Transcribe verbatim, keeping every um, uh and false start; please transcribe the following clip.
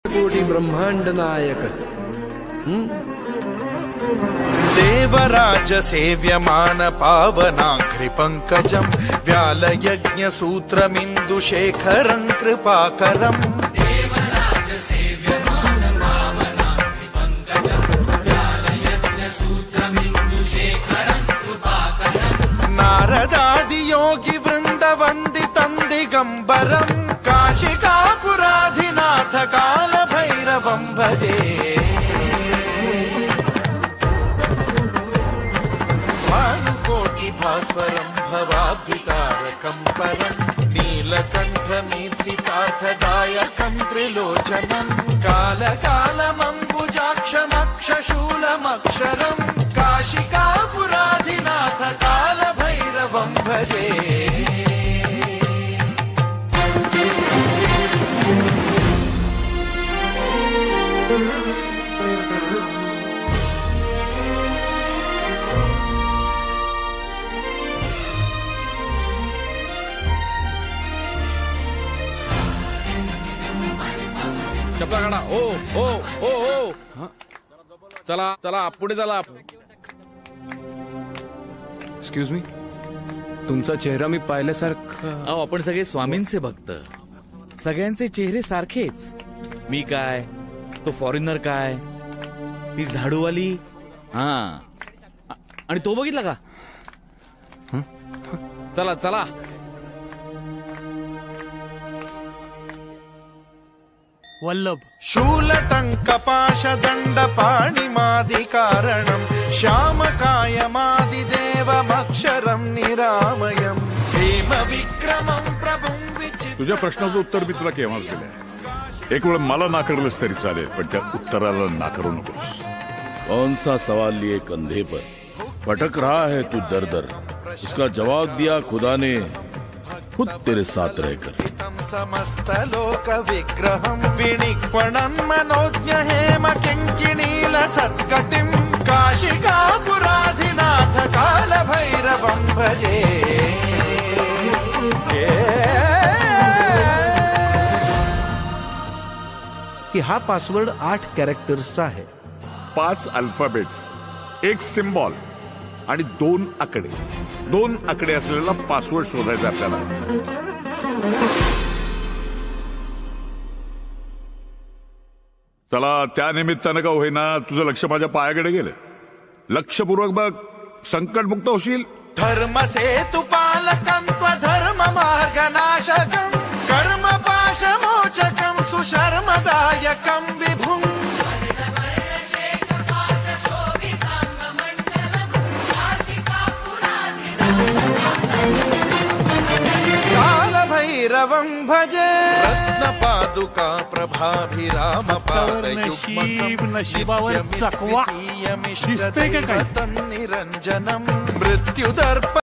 कोटी ब्रह्मांड नायक देवराज सेव्यमान पावनाघ्रि पंकजं व्यालयज्ञ सूत्रमिन्दुशेखरं कृपाकरम् नारदादि योगी वृंद वंदितं दिगंबरं काशिकापुराधिनाथ काल भैरवं भजे। भानुकोटि भास्वरं भवाब्धितारकं परं नीलकण्ठमीप्सितार्थदायकं त्रिलोचनं कालकालमम्बुजाक्षमक्षशूलमक्षरं काशिकापुराधिनाथ काल भैरवं भजे। चपला काढा। ओ ओ ओ ओ चला चला पुढे चला। एक्सक्यूज मी, तुमचा चेहरा मी पाहिल्यासारखं। अहो आपण सगळे स्वामींचे भक्त, सगळ्यांचे चेहरे सारखेच। मी काय, तो फॉरेनर काय, ती झाडूवाली, हा आणि तो बघितला का? चला चला। वल्लभ शूलटङ्कपाशदण्ड पाणिमादिकारणं श्यामकायमादिदेवमक्षरं निरामयं भीमविक्रमं प्रभुं विचित्रं। तुझ्या प्रश्नाचं उत्तर मी तुला केव्हाच दिलंय। एक वेळ मला नाकारलंस तरी चालेल, पण त्या उत्तराला नाकारू नकोस। कौन सा सवाल लिए कंधे पर भटक रहा है तू दर दर, उसका जवाब दिया खुदा ने खुद तेरे साथ रहकर। समस्त लोक विग्रहं विनिक्वणं मनोज्ञ हेम किङ्किणील सत्कटिं काशिकापुराधिनाथ काल भैरवं भजे। की हा पासवर्ड आठ कॅरेक्टर्सचा आहे। पाच अल्फाबेट्स, एक सिम्बॉल आणि दोन आकडे। दोन आकडे असलेला पासवर्ड शोधायचा आपल्याला। चला, त्या निमित्तानं का होईना तुझं लक्ष माझ्या पायाकडे गेलं। लक्षपूर्वक बघ, संकटमुक्त होशील। धर्म सेतु पालकं त्वधर्म मार्गनाशकं कर्म पाशमोचकं सुशर्मदायकं विभुं काल भैरवं भजे। रत्नपादुका प्रभाभिराम पादयुग्मकं नशिबावर चकवा दिसतंय का काय? निरंजनम मृत्युदर्प